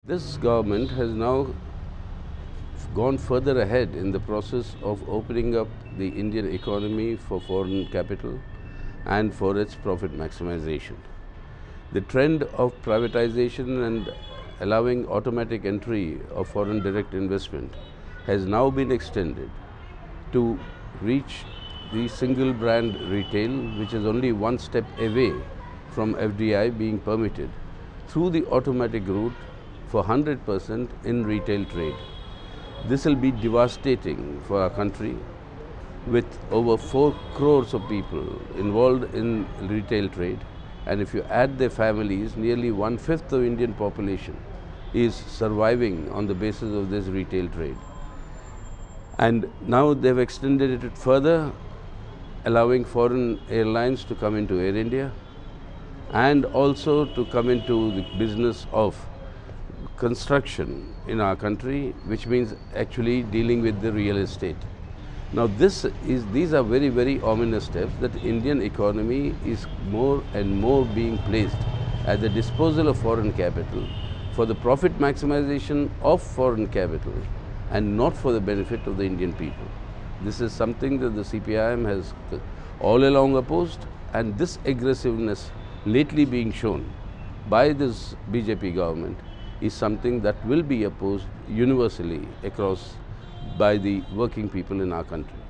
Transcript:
This government has now gone further ahead in the process of opening up the Indian economy for foreign capital and for its profit maximization. The trend of privatization and allowing automatic entry of foreign direct investment has now been extended to reach the single brand retail, which is only one step away from FDI being permitted through the automatic route for 100% in retail trade. This will be devastating for our country, with over 4 crores of people involved in retail trade, and if you add their families, nearly 1/5 of Indian population is surviving on the basis of this retail trade. And now they've extended it further, allowing foreign airlines to come into Air India and also to come into the business of construction in our country, which means actually dealing with the real estate. Now these are very, very ominous steps that Indian economy is more and more being placed at the disposal of foreign capital for the profit maximization of foreign capital and not for the benefit of the Indian people. This is something that the CPIM has all along opposed, and this aggressiveness lately being shown by this BJP government is something that will be opposed universally across by the working people in our country.